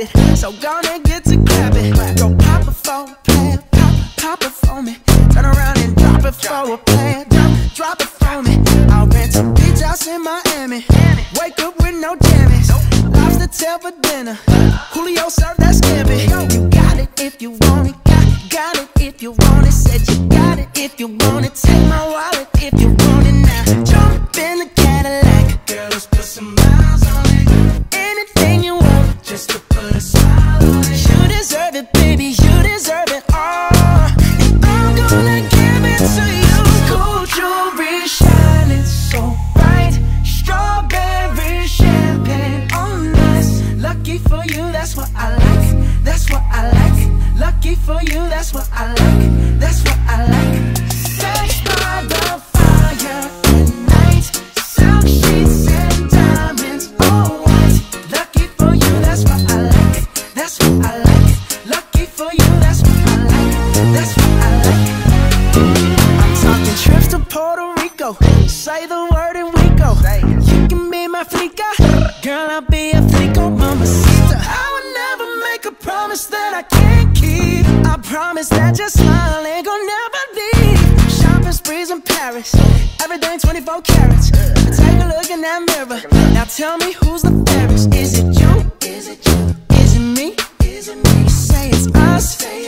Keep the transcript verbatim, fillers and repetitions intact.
it, so gonna get to grab it. Go pop it for a plan, pop, pop it for me. Turn around and drop it for a plan, drop, drop it for me. I'll rent a beach house in Miami. Wake up with no jammies. Lobster tail for dinner. Julio served that scampi. You got it if you want it. Got, got it if you want it. Said you got it if you want it. Take my wallet if you want it now. Jump in the Cadillac. Girl, let's put some miles on it. Anything you want, just to put a smile on it. You deserve it, baby. You deserve it all. And I'm gonna give it to you. Gold jewelry shining so bright. Strawberry champagne on us. Lucky for you, that's what I like. That's what I like. Lucky for you, that's what I like. That's what I like. Sex by the fire at night. Silk sheets and diamonds, all white. Lucky for you, that's what I like. That's what I like. Lucky for you, that's what I like. That's what I like. I'm talking trips to Puerto Rico. Say the word and we go. You can be my flica. Girl, I'll be a flico, mamacita. I would never make a promise that I can't keep. I promise that your smile ain't gonna never leave. Shopping sprees in Paris, everything twenty-four carats. Take a look in that mirror. Now tell me who's the fairest. Is it you? Is it you? Is it me? Is it me? Say it's us.